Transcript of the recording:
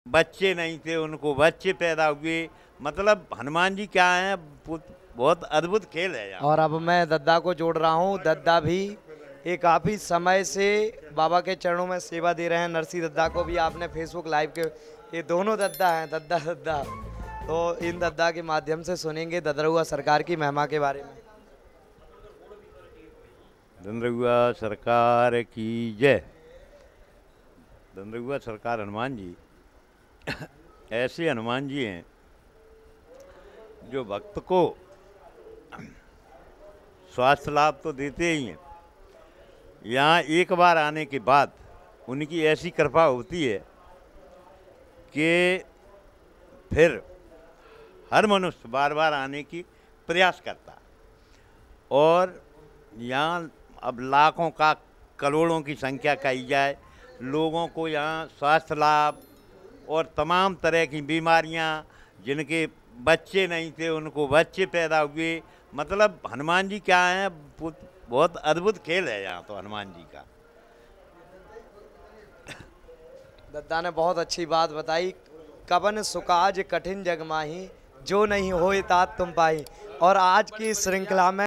बच्चे नहीं थे उनको बच्चे पैदा हुए। मतलब हनुमान जी क्या है, बहुत अद्भुत खेल है यहाँ। और अब मैं दद्दा को जोड़ रहा हूँ। दद्दा भी ये काफ़ी समय से बाबा के चरणों में सेवा दे रहे हैं। नरसी दद्दा को भी आपने फेसबुक लाइव के, ये दोनों दद्दा हैं, दद्दा दद्दा। तो इन दद्दा के माध्यम से सुनेंगे ददरुआ सरकार की महिमा के बारे में। दंदरुआ सरकार की जय। दंदरुआ सरकार हनुमान जी ऐसे हनुमान जी हैं जो भक्त को स्वास्थ्य लाभ तो देते ही हैं, यहाँ एक बार आने के बाद उनकी ऐसी कृपा होती है कि फिर हर मनुष्य बार बार आने की प्रयास करता। और यहाँ अब लाखों का करोड़ों की संख्या कही जाए, लोगों को यहाँ स्वास्थ्य लाभ और तमाम तरह की बीमारियाँ, जिनके बच्चे नहीं थे उनको बच्चे पैदा हुए। मतलब हनुमान जी क्या है, बहुत अद्भुत खेल है यहाँ तो हनुमान जी का। दद्दा ने बहुत अच्छी बात बताई। कवन सुकाज कठिन जग माही, जो नहीं होए तात तुम पाई। और आज की इस श्रृंखला में